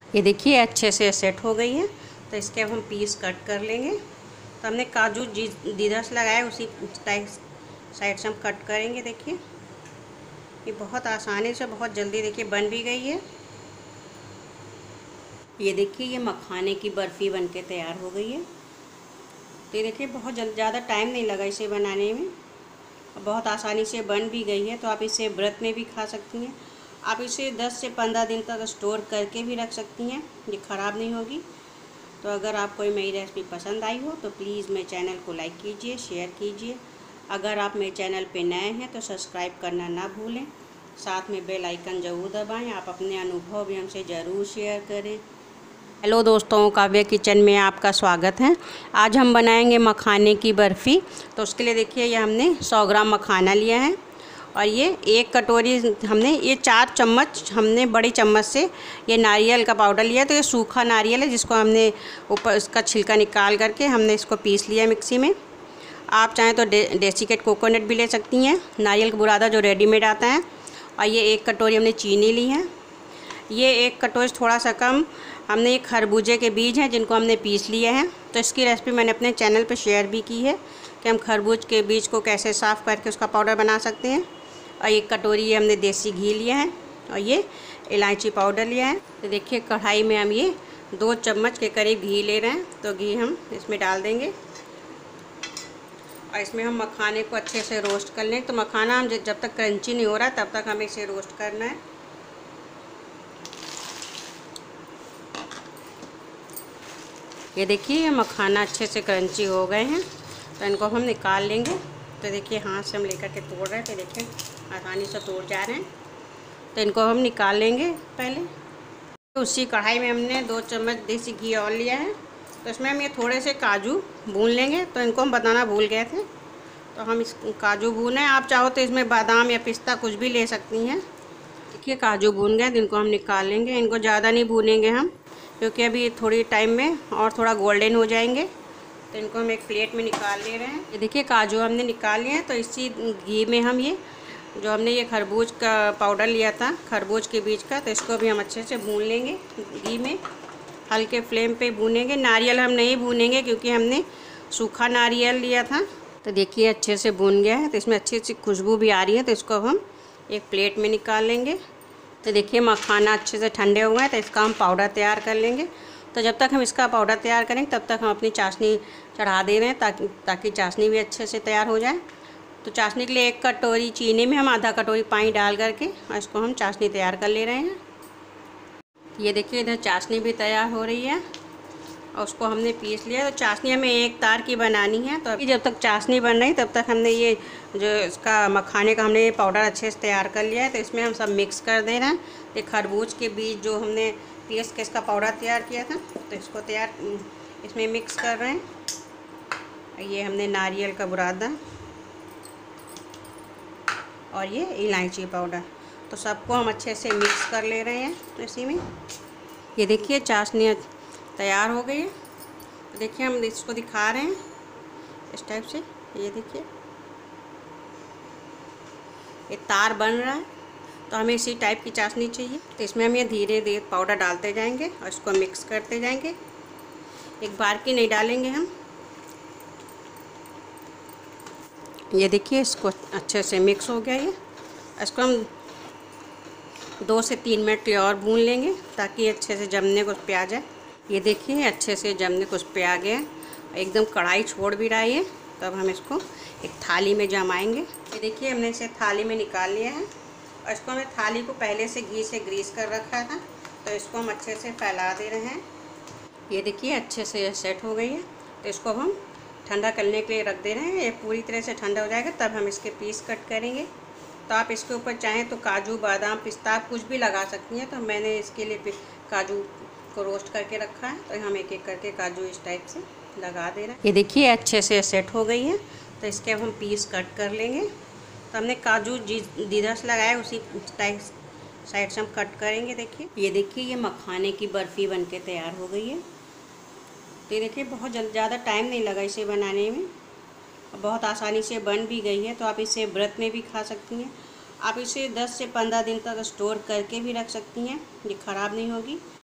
ये देखिए अच्छे से सेट हो गई है। तो इसके अब हम पीस कट कर लेंगे। तो हमने काजू दीदस लगाया उसी टाइप साइड से हम कट करेंगे। देखिए ये बहुत आसानी से बहुत जल्दी देखिए बन भी गई है। ये देखिए ये मखाने की बर्फ़ी बनके तैयार हो गई है। तो ये देखिए बहुत ज़्यादा टाइम नहीं लगा इसे बनाने में, बहुत आसानी से बन भी गई है। तो आप इसे व्रत में भी खा सकती हैं। आप इसे 10 से 15 दिन तक स्टोर करके भी रख सकती हैं, ये ख़राब नहीं होगी। तो अगर आपको मेरी रेसिपी पसंद आई हो तो प्लीज़ मेरे चैनल को लाइक कीजिए, शेयर कीजिए। अगर आप मेरे चैनल पे नए हैं तो सब्सक्राइब करना ना भूलें। साथ में बेल आइकन ज़रूर दबाएं। आप अपने अनुभव भी हमसे ज़रूर शेयर करें। हेलो दोस्तों, काव्य किचन में आपका स्वागत है। आज हम बनाएंगे मखाने की बर्फ़ी। तो उसके लिए देखिए ये हमने 100 ग्राम मखाना लिया है और ये 1 कटोरी हमने ये 4 चम्मच हमने बड़ी चम्मच से ये नारियल का पाउडर लिया। तो ये सूखा नारियल है जिसको हमने ऊपर इसका छिलका निकाल करके हमने इसको पीस लिया मिक्सी में। आप चाहें तो डेसिकेट कोकोनट भी ले सकती हैं, नारियल का बुरादा जो रेडीमेड आता है। और ये 1 कटोरी हमने चीनी ली है। ये 1 कटोरी थोड़ा सा कम हमने ये खरबूजे के बीज हैं जिनको हमने पीस लिए हैं। तो इसकी रेसिपी मैंने अपने चैनल पर शेयर भी की है कि हम खरबूज के बीज को कैसे साफ़ करके उसका पाउडर बना सकते हैं। और 1 कटोरी ये हमने देसी घी लिया है और ये इलायची पाउडर लिया है। तो देखिए कढ़ाई में हम ये 2 चम्मच के करीब घी ले रहे हैं। तो घी हम इसमें डाल देंगे और इसमें हम मखाने को अच्छे से रोस्ट कर लें। तो मखाना हम जब तक क्रंची नहीं हो रहा तब तक हमें इसे रोस्ट करना है। ये देखिए ये मखाना अच्छे से क्रंची हो गए हैं। तो इनको हम निकाल लेंगे। तो देखिए हाथ से हम लेकर के तोड़ रहे हैं। तो देखिए आसानी से तोड़ जा रहे हैं। तो इनको हम निकाल लेंगे पहले। तो उसी कढ़ाई में हमने 2 चम्मच देसी घी और लिया है। तो इसमें हम ये थोड़े से काजू भून लेंगे। तो इनको हम बताना भूल गए थे, तो हम इस काजू भूने। आप चाहो तो इसमें बादाम या पिस्ता कुछ भी ले सकती हैं। देखिए काजू भून गए, तो इनको हम निकाल लेंगे। इनको ज़्यादा नहीं भूनेंगे हम, क्योंकि अभी थोड़ी टाइम में और थोड़ा गोल्डन हो जाएंगे। तो इनको हम एक प्लेट में निकाल ले रहे हैं। ये देखिए काजू हमने निकाल लिए हैं। तो इसी घी में हम ये जो हमने ये खरबूज का पाउडर लिया था खरबूज के बीज का, तो इसको भी हम अच्छे से भून लेंगे घी में। हल्के फ्लेम पे भूनेंगे। नारियल हम नहीं भूनेंगे क्योंकि हमने सूखा नारियल लिया था। तो देखिए अच्छे से भून गया है। तो इसमें अच्छी सी खुशबू भी आ रही है। तो इसको हम एक प्लेट में निकाल लेंगे। तो देखिए मखाना अच्छे से ठंडे हो गए हैं। तो इसका हम पाउडर तैयार कर लेंगे। तो जब तक हम इसका पाउडर तैयार करेंगे तब तक हम अपनी चाशनी चढ़ा दे रहे हैं ताकि चाशनी भी अच्छे से तैयार हो जाए। तो चाशनी के लिए 1 कटोरी चीनी में हम आधा कटोरी पानी डाल करके और इसको हम चाशनी तैयार कर ले रहे हैं। ये देखिए इधर चाशनी भी तैयार हो रही है और उसको हमने पीस लिया। तो चाशनी हमें 1 तार की बनानी है। तो अभी जब तक चाशनी बन रही तब तक हमने ये जो इसका मखाने का हमने ये पाउडर अच्छे से तैयार कर लिया है। तो इसमें हम सब मिक्स कर दे रहे हैं। तो खरबूज के बीज जो हमने पीस के इसका पाउडर तैयार किया था, तो इसको इसमें मिक्स कर रहे हैं। ये हमने नारियल का बुरादा और ये इलायची पाउडर, तो सबको हम अच्छे से मिक्स कर ले रहे हैं इसी में। ये देखिए चाशनी तैयार हो गई है। तो देखिए हम इसको दिखा रहे हैं इस टाइप से। ये देखिए ये तार बन रहा है। तो हमें इसी टाइप की चाशनी चाहिए। तो इसमें हम ये धीरे धीरे पाउडर डालते जाएंगे और इसको मिक्स करते जाएंगे। एक बार की नहीं डालेंगे हम। ये देखिए इसको अच्छे से मिक्स हो गया ये। इसको हम 2 से 3 मिनट और भून लेंगे ताकि अच्छे से जमने को पे आ जाए। ये देखिए अच्छे से जमने को पे आ गया, एकदम कढ़ाई छोड़ भी रहा है ये। तब हम इसको एक थाली में जमाएंगे। ये देखिए हमने इसे थाली में निकाल लिया है और इसको हमने थाली को पहले से घी से ग्रीस कर रखा था। तो इसको हम अच्छे से फैला दे रहे हैं। ये देखिए अच्छे से सेट हो गई है। तो इसको हम ठंडा करने के लिए रख दे रहे हैं। ये पूरी तरह से ठंडा हो जाएगा तब हम इसके पीस कट करेंगे। तो आप इसके ऊपर चाहें तो काजू बादाम पिस्ता कुछ भी लगा सकती हैं। तो मैंने इसके लिए काजू को रोस्ट करके रखा है। तो हम एक एक करके काजू इस टाइप से लगा दे रहे हैं। ये देखिए अच्छे से सेट हो गई है। तो इसके अब हम पीस कट कर लेंगे। तो हमने काजू दीदस लगाया उसी टाइप साइड से हम कट करेंगे। देखिए ये देखिए ये मखाने की बर्फ़ी बनके तैयार हो गई है। तो ये देखिए बहुत ज़्यादा टाइम नहीं लगा इसे बनाने में, बहुत आसानी से बन भी गई है। तो आप इसे व्रत में भी खा सकती हैं। आप इसे 10 से 15 दिन तक स्टोर करके भी रख सकती हैं, ये ख़राब नहीं होगी।